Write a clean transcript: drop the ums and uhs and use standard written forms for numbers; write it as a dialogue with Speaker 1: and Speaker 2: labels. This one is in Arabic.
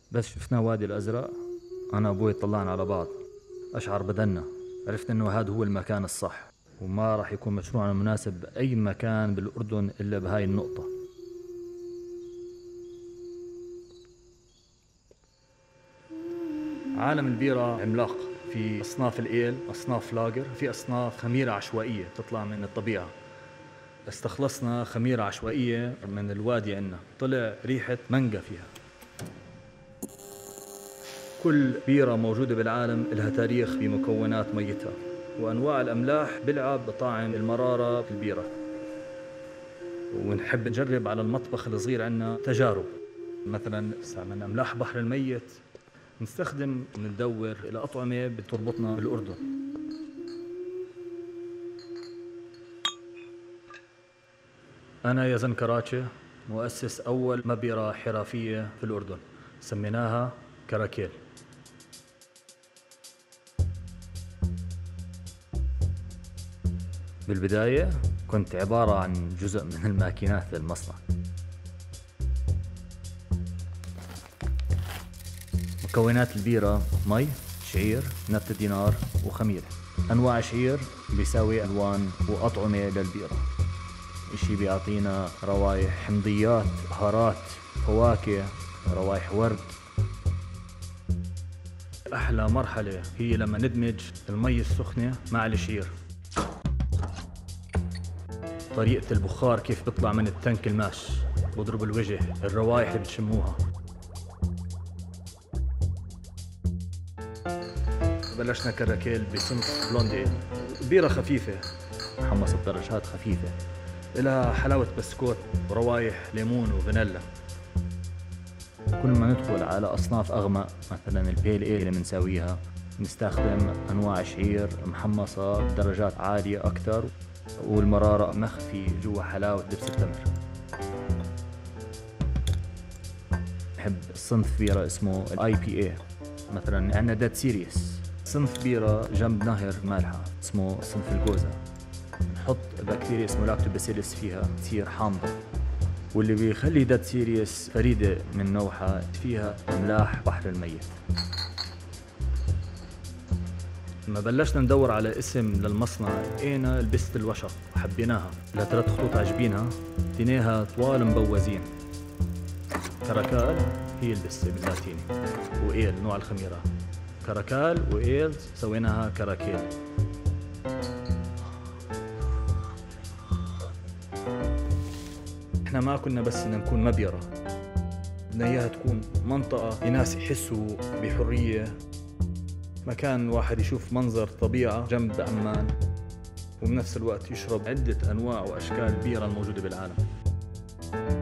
Speaker 1: بس شفنا وادي الأزرق أنا وأبوي طلعنا على بعض، أشعر بدنا، عرفت إنه هذا هو المكان الصح، وما راح يكون مشروعنا مناسب بأي مكان بالأردن إلا بهاي النقطة. عالم البيرة عملاق، في أصناف الإيل، أصناف لاجر، في أصناف خميرة عشوائية تطلع من الطبيعة. استخلصنا خميرة عشوائية من الوادي عنا، طلع ريحة مانجا فيها. كل بيرة موجودة بالعالم لها تاريخ بمكونات ميتها، وأنواع الأملاح بلعب بطعم المرارة في البيرة. ونحب نجرب على المطبخ الصغير عنا تجارب، مثلا استعملنا أملاح بحر الميت، نستخدم وندور إلى أطعمة بتربطنا بالأردن. أنا يزن كراتشeh، مؤسس أول مبيرة حرفية في الأردن، سميناها كراكيل. بالبداية كنت عبارة عن جزء من الماكينات للمصنع. مكونات البيرة: مي، شعير، نبتة دينار، وخميرة. أنواع شعير بيساوي ألوان وأطعمة للبيرة، إشي بيعطينا روايح، حمضيات، بهارات، فواكه، روايح ورد. أحلى مرحلة هي لما ندمج المي السخنة مع الشعير. طريقة البخار كيف بيطلع من التنك الماش، بضرب الوجه، الروايح اللي بتشموها. بلشنا كراكيل بصنف بلونديل، بيرة خفيفة محمصة بدرجات خفيفة، إلها حلاوة بسكوت وروايح ليمون وفانيلا. كل ما ندخل على أصناف أغمق، مثلا البيل إيل اللي بنساويها، نستخدم أنواع شعير محمصة بدرجات عالية أكثر، والمرارة مخفي جوا حلاوة دبس التمر. بحب صنف بيرة اسمه IPA، مثلا عندنا ديد سيريس، صنف بيرة جنب نهر مالحة اسمه صنف الجوزة، نحط بكتيريا اسمه لاكتوباسيلس فيها تصير حامضة، واللي بيخلي ديد سيريس فريدة من نوعها فيها أملاح بحر الميت. لما بلشنا ندور على اسم للمصنع لقينا البست الوشق وحبيناها، لها 3 خطوط عجبينها، اديناها طوال مبوزين. كراكال هي البسة باللاتيني، وإيل نوع الخميرة. كراكال وإيل سويناها كراكيل. احنا ما كنا بس بدنا نكون مبيرة، بدنا اياها تكون منطقة الناس يحسوا بحرية، مكان واحد يشوف منظر طبيعة جنب عمان، وبنفس الوقت يشرب عدة أنواع وأشكال البيرة الموجودة بالعالم.